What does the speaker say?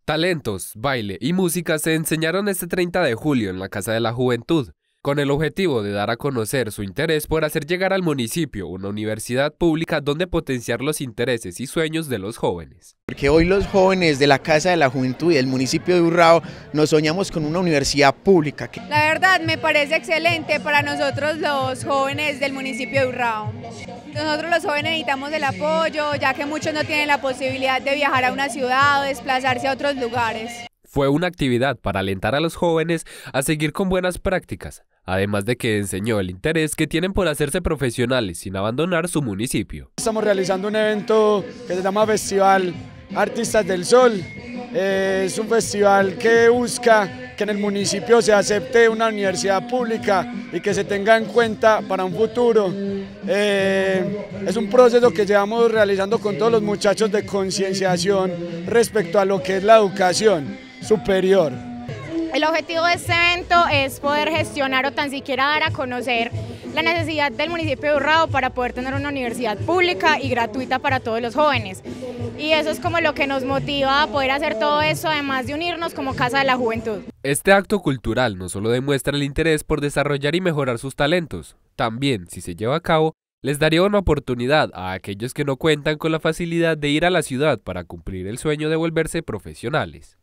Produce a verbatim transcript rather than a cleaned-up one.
Talentos, baile y música se enseñaron este treinta de julio en la Casa de la Juventud, con el objetivo de dar a conocer su interés por hacer llegar al municipio una universidad pública donde potenciar los intereses y sueños de los jóvenes. Porque hoy los jóvenes de la Casa de la Juventud y del municipio de Urrao nos soñamos con una universidad pública. La verdad me parece excelente para nosotros los jóvenes del municipio de Urrao. Nosotros los jóvenes necesitamos el apoyo, ya que muchos no tienen la posibilidad de viajar a una ciudad o desplazarse a otros lugares. Fue una actividad para alentar a los jóvenes a seguir con buenas prácticas, además de que enseñó el interés que tienen por hacerse profesionales sin abandonar su municipio. Estamos realizando un evento que se llama Festival Artistas del Sol. Eh, es un festival que busca que en el municipio se acepte una universidad pública y que se tenga en cuenta para un futuro. Eh, es un proceso que llevamos realizando con todos los muchachos de concienciación respecto a lo que es la educación superior. El objetivo de este evento es poder gestionar o tan siquiera dar a conocer la necesidad del municipio de Urrao para poder tener una universidad pública y gratuita para todos los jóvenes. Y eso es como lo que nos motiva a poder hacer todo eso, además de unirnos como Casa de la Juventud. Este acto cultural no solo demuestra el interés por desarrollar y mejorar sus talentos, también, si se lleva a cabo, les daría una oportunidad a aquellos que no cuentan con la facilidad de ir a la ciudad para cumplir el sueño de volverse profesionales.